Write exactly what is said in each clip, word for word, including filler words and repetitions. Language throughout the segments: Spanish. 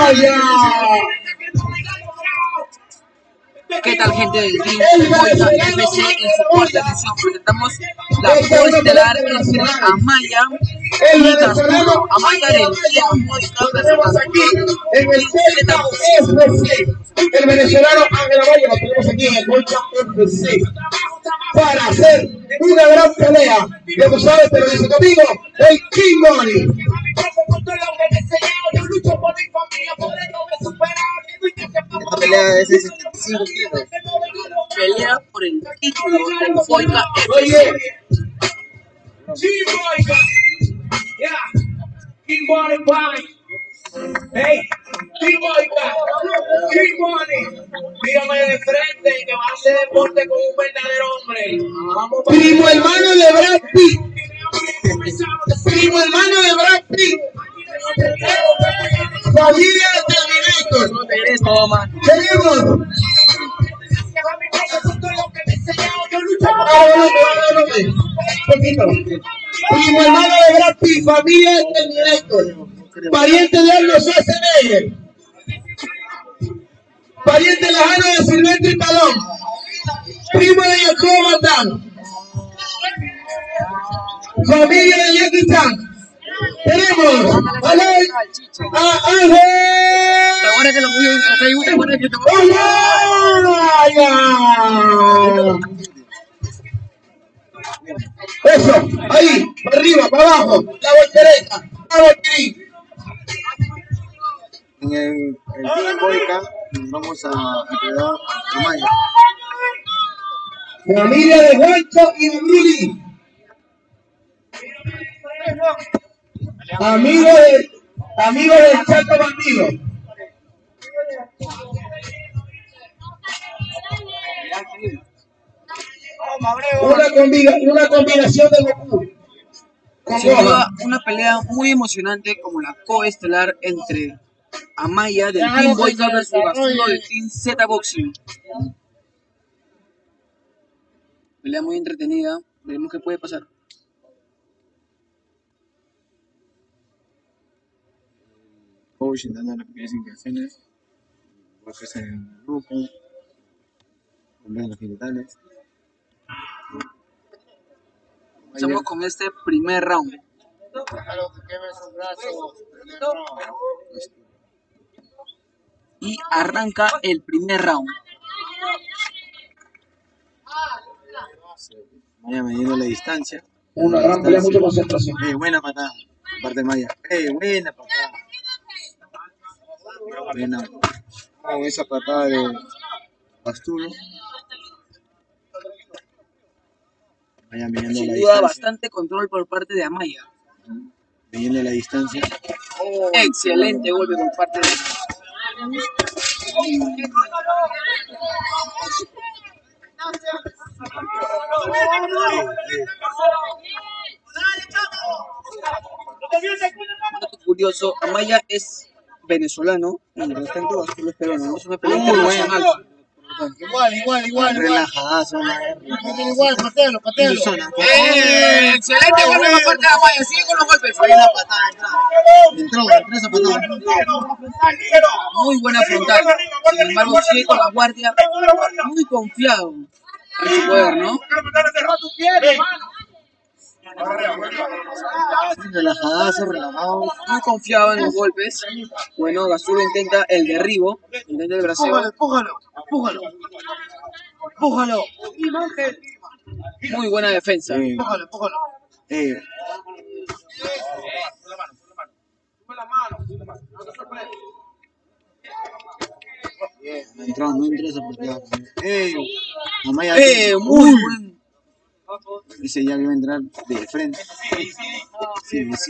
¡Vaya! ¿Qué tal, gente del Team Boyka F C? En su cuarta edición presentamos la coestelar entre Amaya y Gasturo. Amaya del Team Boyka Tenemos aquí en el Boyka F C. El venezolano Ángel Amaya lo tenemos aquí en el Boyka F C para hacer una gran pelea. Ya tú sabes, pero dice conmigo, el King Money. Esta pelea es de setenta y cinco kilos. Pelea por el título del Boyka F C. King Money, hey, King Boyka, King Money, mírame de frente que va a hacer deporte con un verdadero hombre. Vamos, primo hermano de Brad Pitt, primo hermano de Brad Pitt, familia de Terminator. Eres todo, man. Tenemos. Primo hermano de Brad Pitt, familia de Terminator. Pariente de Arnold Schwarzenegger, pariente lejano de Sylvester Stallone, primo de Jacobo Van Damme, familia de Jackie Chan. Tenemos a Ángel. Ahora que lo puse en Facebook, ahora que te eso, ahí, para arriba, para abajo, la voltereta, la voltereta. En el, el Team Boyka vamos a entregar a Amaya. Familia de Juancho y de Rudy. Amigo de, amigo del Chato Bandido. Una, combina, una combinación de Goku. Sin duda, una pelea muy emocionante como la coestelar entre Amaya del Team Boyka versus Gasturo del Team Z Boxing. Pelea muy entretenida, veremos qué puede pasar. Coach dando las primeras indicaciones, golpes en el grupo, golpes en los genitales. Empezamos con este primer round. Y arranca el primer round. Maya midiendo la distancia. Una gran pelea, mucha concentración. Eh, buena patada. Aparte de Maya. Eh, buena patada. Buena. Con esa patada de Gasturo. Maya midiendo Sin la duda, distancia. bastante control por parte de Amaya. Midiendo la distancia. Oh, excelente golpe por parte de Dato curioso, Amaya es venezolano y en el tanto Gasturo es peruano, no es una pelea internacional. Igual, igual, igual. Relajadazo. Igual, patealo, patealo. ¡Eh! Excelente golpe por parte de Amaya, sigue con los golpes. Fue la patada, entró, entró esa patada. Muy buena frontal, sin embargo sigue con la guardia, muy confiado en su poder, ¿no? Relajadazo, relajado. Muy confiado en los golpes. Bueno, Gasturo intenta el derribo, intenta el braceo. Empújalo, empújalo. Empújalo. Muy buena defensa. Eh, Empújalo, empújalo. eh, no entró, no entró esa patada. Eh, Amaya. ¡Eh! Muy buen. Dice ya que iba a entrar de frente. Sí, sí.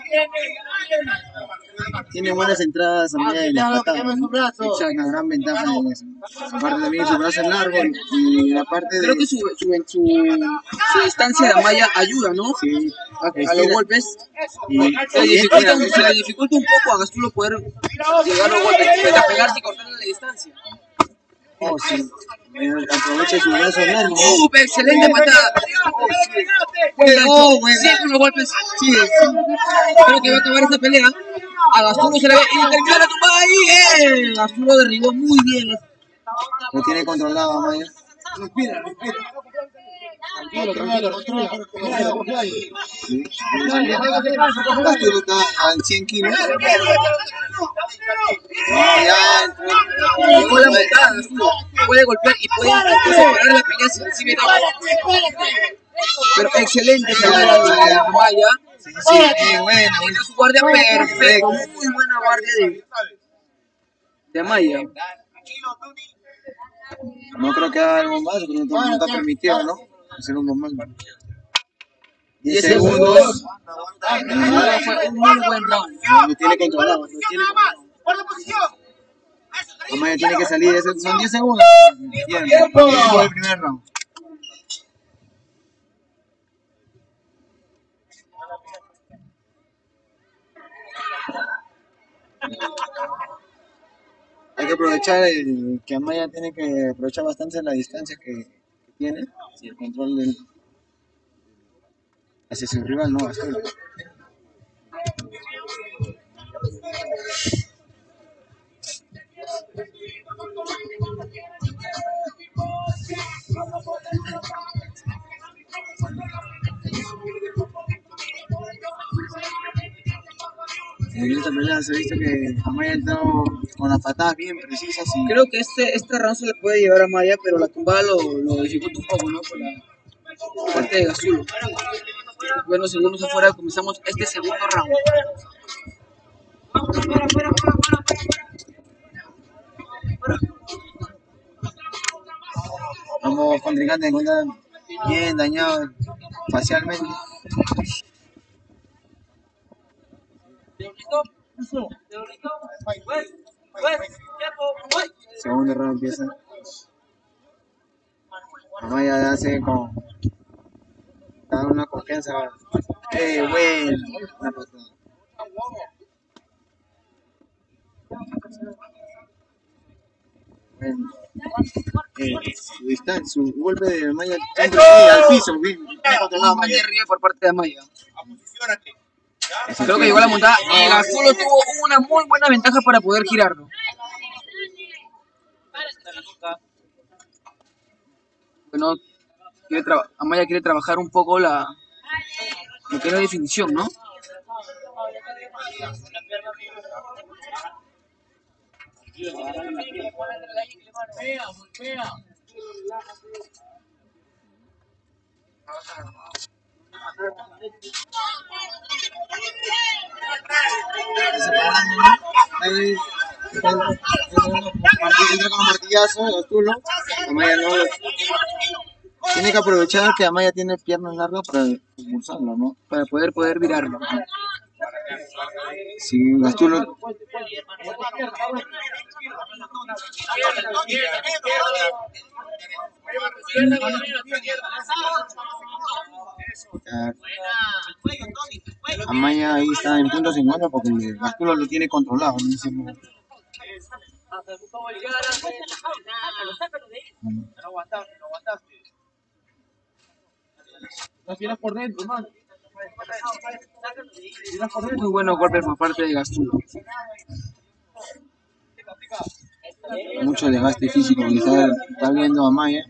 Tiene buenas entradas Amaya en las patadas. Echa una gran ventaja en eso. Aparte también su brazo es largo y la parte de... Creo que su, su, su, su distancia de Amaya ayuda, ¿no? Sí. A, a los golpes. Y, Se le, dificulta, se le dificulta un poco a Gasturo poder llegar a los golpes, intenta pegarse y cortarle la distancia. oh, sí. Aprovecha su brazo largo. ¡Uh! ¡Excelente patada! Oh, bueno. Sigue con los golpes. Sigue. Creo que va a acabar esta pelea. A Gasturo se le ve y termina la tumbada ahí! Azul lo derribó muy bien. Lo tiene controlado Amaya. Respira, respira. Tranquilo, tranquilo, tranquilo. Sí. Gasturo está al cien kilos. No, ya entró. Llegó la montada, puede golpear y puede incluso parar la pelea si recibe daño. Pero excelente salida de Amaya. Sí, sí, bien, bueno. Tiene su guardia perfecto, muy buena guardia de, de Amaya. No creo que haga algo más, pero no, no está permitido, ¿no? Hacer un bombazo. diez segundos. Fue un muy buen round. No, lo tiene controlado. Lo tiene controlado. Amaya tiene que salir. Son diez segundos. Tiempo. Tiempo del primer round. Hay que aprovechar el, que Amaya tiene que aprovechar bastante la distancia que, que tiene y el control del hacia su rival, no Gasturo. En esta pelea se ha visto que Amaya ha entrado con las patadas bien precisas. Y... creo que este, este round se le puede llevar a Amaya, pero la tumbada lo, lo dificulta un poco, ¿no? Por la parte de Gasulo. Bueno, segundos afuera, comenzamos este segundo round. Ambos contrincantes encuentran bien dañados facialmente. Segundo round empieza. Amaya hace con da una confianza. Eh, bueno, una patada. Bueno, eh, su distancia, su golpe de Amaya al piso, bien, bien controlado. Amaya arriba por parte de Amaya. Creo que llegó la montada y Gasulo tuvo una muy buena ventaja para poder girarlo. Bueno, quiere Amaya quiere trabajar un poco la lo que es la definición, ¿no? Ahí entra con martillazo, Gasulo. Amaya no. Tiene que aprovechar que Amaya tiene piernas largas para expulsarlo, ¿no? Para poder poder virarlo. Si Gasulo Amaya ahí está en punto cincuenta porque Gasulo lo tiene controlado, ¿no? Muy buenos golpes por parte de Gasulo. Mucho desgaste físico que está, está viendo Amaya.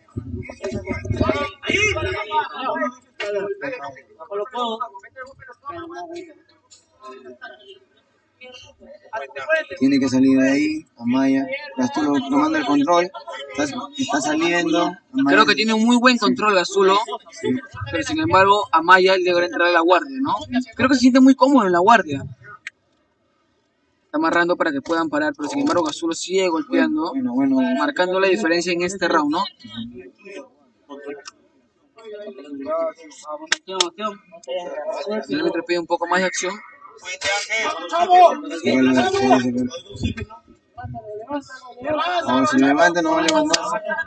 Tiene que salir de ahí, Amaya. Gasulo tomando el control. Está, está saliendo. Amaya. Creo que tiene un muy buen control Gasulo, sí. Pero sin embargo Amaya logra entrar a la guardia, ¿no? Creo que se siente muy cómodo en la guardia. Está amarrando para que puedan parar, pero sin embargo Gasulo sigue golpeando, bueno, bueno, bueno. marcando la diferencia en este round, ¿no? El árbitro pide un poco más de acción. No, si levanta no va a levantar.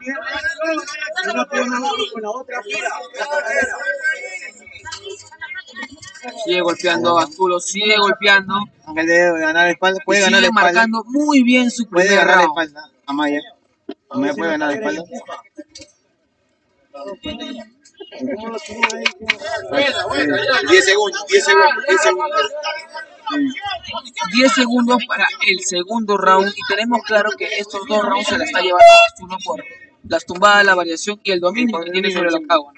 Sigue golpeando a Gasulo, sigue golpeando. Aunque debe ganar espalda, puede ganar sigue espalda. marcando muy bien su primer puede ganar round. espalda. Amaya. Amaya puede ganar espalda. diez segundos, diez segundos, diez segundos. diez segundos para el segundo round y tenemos claro que estos dos rounds se la está llevando uno por las tumbadas, la variación y el dominio que tiene sobre el octágono.